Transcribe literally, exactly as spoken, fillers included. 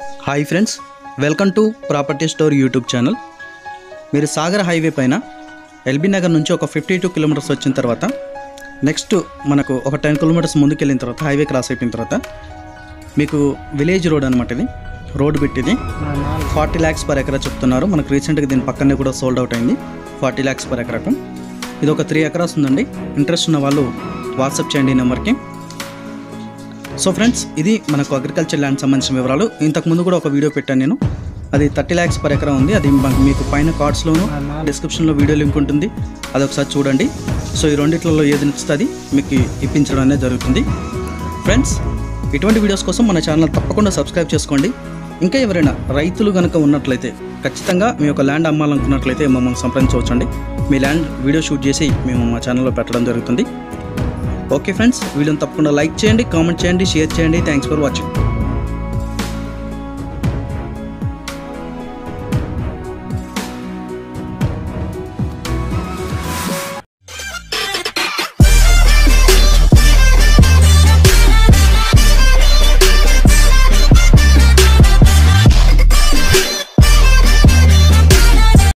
Hi friends, welcome to property store YouTube channel. మీరు Sagar highway పైన LB Nagar నుంచి ఒక ఫిఫ్టీ టూ కిలోమీటర్స్ వచ్చిన తర్వాత నెక్స్ట్ మనకు ఒక టెన్ కిలోమీటర్స్ ముందుకు వెళ్ళిన తర్వాత హైవే క్రాస్ అయిపోయిన తర్వాత మీకు విలేజ్ రోడ్ అనమాట. ఇది రోడ్ పెట్టింది ఫార్టీ ల్యాక్స్ పర్ ఎకరా చెప్తున్నారు. మనకు రీసెంట్గా దీని పక్కనే కూడా సోల్డ్ అవుట్ అయింది. ఫార్టీ ల్యాక్స్ పర్ ఎకరాకు ఇది ఒక త్రీ ఎకరాస్ ఉందండి. ఇంట్రెస్ట్ ఉన్న వాళ్ళు వాట్సాప్ చేయండి ఈ నెంబర్కి. సో ఫ్రెండ్స్, ఇది మనకు అగ్రికల్చర్ ల్యాండ్ సంబంధించిన వివరాలు. ఇంతకుముందు కూడా ఒక వీడియో పెట్టాను నేను, అది థర్టీ ల్యాక్స్ పర్ ఎకరా ఉంది. అది మీకు పైన కార్డ్స్లోను డిస్క్రిప్షన్లో వీడియో లింక్ ఉంటుంది, అది ఒకసారి చూడండి. సో ఈ రెండిట్లలో ఏది నచ్చుతుంది మీకు ఇప్పించడం అనేది జరుగుతుంది. ఫ్రెండ్స్, ఇటువంటి వీడియోస్ కోసం మన ఛానల్ తప్పకుండా సబ్స్క్రైబ్ చేసుకోండి. ఇంకా ఎవరైనా రైతులు కనుక ఉన్నట్లయితే ఖచ్చితంగా మీ యొక్క ల్యాండ్ అమ్మాలనుకున్నట్లయితే మమ్మల్ని సంప్రదించవచ్చండి. మీ ల్యాండ్ వీడియో షూట్ చేసి మేము మా ఛానల్లో పెట్టడం జరుగుతుంది. ఓకే ఫ్రెండ్స్, వీడియోని తప్పకుండా లైక్ చేయండి, కామెంట్ చేయండి, షేర్ చేయండి. Thanks for watching.